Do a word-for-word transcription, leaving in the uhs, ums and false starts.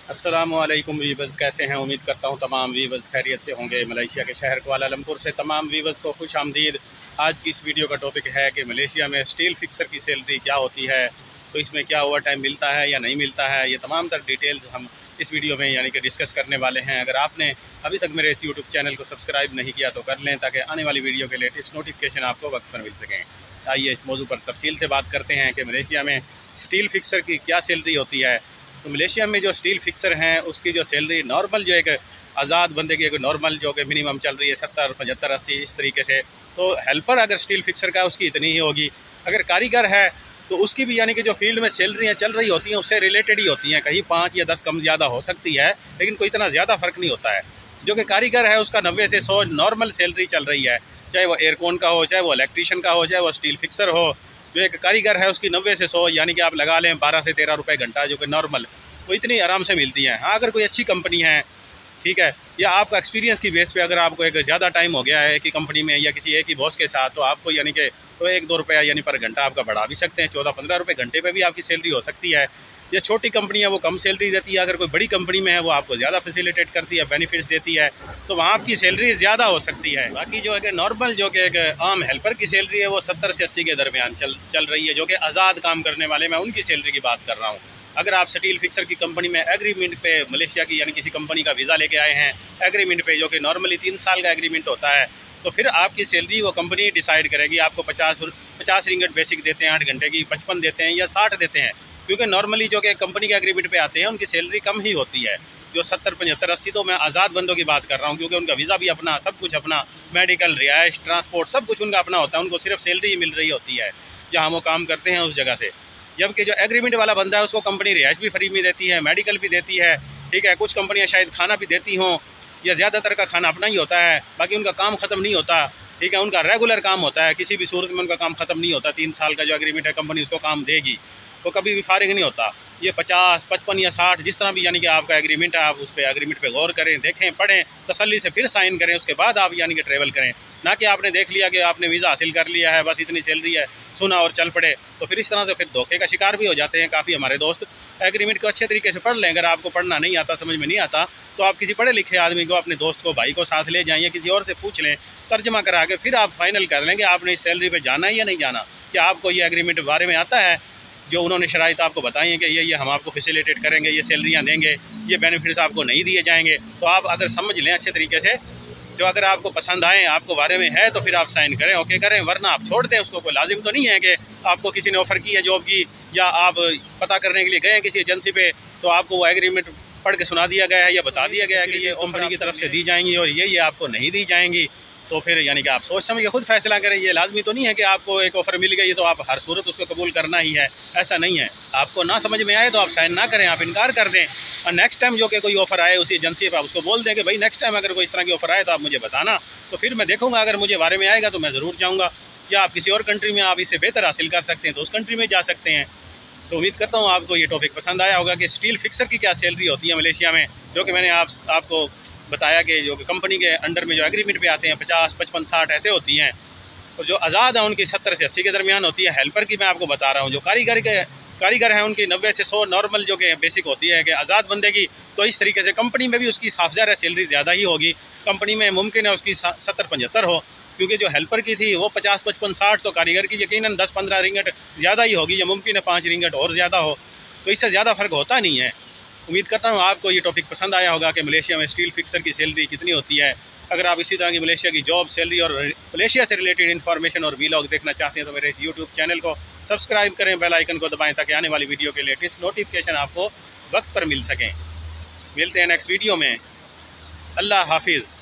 अस्सलामुअलैकुम वीवर्स, कैसे हैं? उम्मीद करता हूं तमाम वीवर्स खैरियत से होंगे। मलेशिया के शहर कुआलालंपुर से तमाम वीवर्स को खुश आमदीद। आज की इस वीडियो का टॉपिक है कि मलेशिया में स्टील फिक्सर की सैलरी क्या होती है, तो इसमें क्या ओवर टाइम मिलता है या नहीं मिलता है, ये तमाम तर डिटेल्स हम इस वीडियो में यानी कि डिस्कस करने वाले हैं। अगर आपने अभी तक मेरे इस यूट्यूब चैनल को सब्सक्राइब नहीं किया तो कर लें, ताकि आने वाली वीडियो के लेटेस्ट नोटिफिकेशन आपको वक्त पर मिल सकें। आइए इस मौजू पर तफसील से बात करते हैं कि मलेशिया में स्टील फिक्सर की क्या सैलरी होती है। तो मलेशिया में जो स्टील फिक्सर हैं उसकी जो सैलरी नॉर्मल जो एक आज़ाद बंदे की एक नॉर्मल जो कि मिनिमम चल रही है सत्तर पचहत्तर अस्सी इस तरीके से, तो हेल्पर अगर स्टील फिक्सर का है उसकी इतनी ही होगी। अगर कारीगर है तो उसकी भी यानी कि जो फील्ड में सैलरियाँ चल रही होती हैं उससे रिलेटेड ही होती हैं, कहीं पाँच या दस कम ज़्यादा हो सकती है, लेकिन कोई इतना ज़्यादा फ़र्क नहीं होता है। जो कि कारीगर है उसका नब्बे से सौ नॉर्मल सैलरी चल रही है, चाहे वो एयरकॉन का हो, चाहे वो इलेक्ट्रीशियन का हो, चाहे वो स्टील फिक्सर हो। जो एक कारीगर है उसकी नब्बे से सौ यानी कि आप लगा लें बारह से तेरह रुपये घंटा, जो कि नॉर्मल वो इतनी आराम से मिलती है। हाँ, अगर कोई अच्छी कंपनी है, ठीक है, या आपका एक्सपीरियंस की बेस पे अगर आपको एक ज़्यादा टाइम हो गया है एक ही कंपनी में या किसी एक ही बॉस के साथ, तो आपको यानी कि तो एक दो रुपया यानी पर घंटा आपका बढ़ा भी सकते हैं, चौदह पंद्रह रुपये घंटे पे भी आपकी सैलरी हो सकती है। ये छोटी कंपनी है वो कम सैलरी देती है, अगर कोई बड़ी कंपनी में है वो आपको ज़्यादा फैसिलिटेट करती है, बेनिफिट्स देती है, तो वहाँ आपकी सैलरी ज़्यादा हो सकती है। बाकी जो है कि नॉर्मल जो कि एक आम हेल्पर की सैलरी है वो सत्तर से अस्सी के दरमियान चल चल रही है, जो कि आज़ाद काम करने वाले, मैं उनकी सैलरी की बात कर रहा हूँ। अगर आप स्टील फिक्सर की कंपनी में एग्रीमेंट पे मलेशिया की यानी किसी कंपनी का वीज़ा लेके आए हैं एग्रीमेंट पे, जो कि नॉर्मली तीन साल का एग्रीमेंट होता है, तो फिर आपकी सैलरी वो कंपनी डिसाइड करेगी। आपको पचास पचास रिंगट बेसिक देते हैं आठ घंटे की, पचपन देते हैं या साठ देते हैं, क्योंकि नॉर्मली जो कि कंपनी के एग्रीमेंट पे आते हैं उनकी सैलरी कम ही होती है। जो सत्तर पचहत्तर अस्सी, तो मैं आज़ाद बंदों की बात कर रहा हूँ, क्योंकि उनका वीज़ा भी अपना, सब कुछ अपना, मेडिकल, रिहाइश, ट्रांसपोर्ट सब कुछ उनका अपना होता है, उनको सिर्फ सैलरी ही मिल रही होती है जहाँ वो काम करते हैं उस जगह से। जबकि जो एग्रीमेंट वाला बंदा है उसको कंपनी रिहाइश भी फ्री में देती है, मेडिकल भी देती है, ठीक है, कुछ कंपनियां शायद खाना भी देती हों, या ज़्यादातर का खाना अपना ही होता है। बाकी उनका काम ख़त्म नहीं होता, ठीक है, उनका रेगुलर काम होता है, किसी भी सूरत में उनका काम ख़त्म नहीं होता। तीन साल का जो एग्रीमेंट है कंपनी उसको काम देगी, तो कभी भी फारिग नहीं होता। ये पचास पचपन या साठ जिस तरह भी यानी कि आपका एग्रीमेंट है, आप उस पर एग्रीमेंट पे गौर करें, देखें, पढ़ें, तसल्ली से फिर साइन करें, उसके बाद आप यानी कि ट्रैवल करें। ना कि आपने देख लिया कि आपने वीज़ा हासिल कर लिया है, बस इतनी सैलरी है, सुना और चल पड़े, तो फिर इस तरह से फिर धोखे का शिकार भी हो जाते हैं काफ़ी हमारे दोस्त। एग्रीमेंट को अच्छे तरीके से पढ़ लें। अगर आपको पढ़ना नहीं आता, समझ में नहीं आता, तो आप किसी पढ़े लिखे आदमी को, अपने दोस्त को, भाई को साथ ले जाएँ या किसी और से पूछ लें, तर्जमा करा के फिर आप फाइनल कर लें कि आपने इस सैलरी पर जाना है या नहीं जाना। क्या आपको ये एग्रीमेंट बारे में आता है, जो उन्होंने शराइत आपको बताई हैं कि ये ये हम आपको फैसिलिटेट करेंगे, ये सैलरियाँ देंगे, ये बेनिफिट्स आपको नहीं दिए जाएंगे, तो आप अगर समझ लें अच्छे तरीके से, जो अगर आपको पसंद आए, आपको बारे में है, तो फिर आप साइन करें, ओके करें, वरना आप छोड़ दें उसको। कोई लाजिम तो नहीं है कि आपको किसी ने ऑफ़र की है जॉब की, या आप पता करने के लिए गए हैं किसी एजेंसी पे, तो आपको वो एग्रीमेंट पढ़ के सुना दिया गया है या बता दिया गया है कि ये कंपनी की तरफ से दी जाएंगी और ये ये आपको नहीं दी जाएंगी, तो फिर यानी कि आप सोच समझ के खुद फैसला करें। ये लाजमी तो नहीं है कि आपको एक ऑफ़र मिल गई तो आप हर सूरत उसको कबूल करना ही है, ऐसा नहीं है। आपको ना समझ में आए तो आप साइन ना करें, आप इनकार कर दें, और नेक्स्ट टाइम जो कि कोई ऑफ़र आए उसी एजेंसी पर आप उसको बोल दें कि भाई नेक्स्ट टाइम अगर कोई इस तरह की ऑफ़र आए तो आप मुझे बताना, तो फिर मैं देखूँगा, अगर मुझे बारे में आएगा तो मैं ज़रूर जाऊँगा। या आप किसी और कंट्री में आप इससे बेहतर हासिल कर सकते हैं तो उस कंट्री में जा सकते हैं। तो उम्मीद करता हूँ आपको ये टॉपिक पसंद आया होगा कि स्टील फिक्सर की क्या सैलरी होती है मलेशिया में, जो कि मैंने आप आपको बताया कि जो कंपनी के अंडर में जो एग्रीमेंट पे आते हैं पचास पचपन साठ ऐसे होती हैं, और जो आज़ाद है उनकी सत्तर से अस्सी के दरमियान होती है। हेल्पर की मैं आपको बता रहा हूँ, जो कारीगर के कारीगर हैं उनकी नब्बे से सौ नॉर्मल जो कि बेसिक होती है कि आज़ाद बंदे की। तो इस तरीके से कंपनी में भी उसकी साफ ज़ाहिर सैलरी ज़्यादा ही होगी, कंपनी में मुमकिन है उसकी सत्तर पचहत्तर हो, क्योंकि जो हेल्पर की थी वो पचास पचपन साठ, तो कारीगर की यकीनन दस पंद्रह रिंगट ज़्यादा ही होगी, या मुमकिन है पाँच रिंगट और ज़्यादा हो, तो इससे ज़्यादा फ़र्क होता नहीं है। उम्मीद करता हूँ आपको ये टॉपिक पसंद आया होगा कि मलेशिया में स्टील फिक्सर की सैलरी कितनी होती है। अगर आप इसी तरह की मलेशिया की जॉब, सैलरी और मलेशिया से रिलेटेड इन्फॉर्मेशन और वीलॉग देखना चाहते हैं तो मेरे इस यूट्यूब चैनल को सब्सक्राइब करें, बेल आइकन को दबाएं, ताकि आने वाली वीडियो के लेटेस्ट नोटिफिकेशन आपको वक्त पर मिल सकें। मिलते हैं नेक्स्ट वीडियो में। अल्लाह हाफिज़।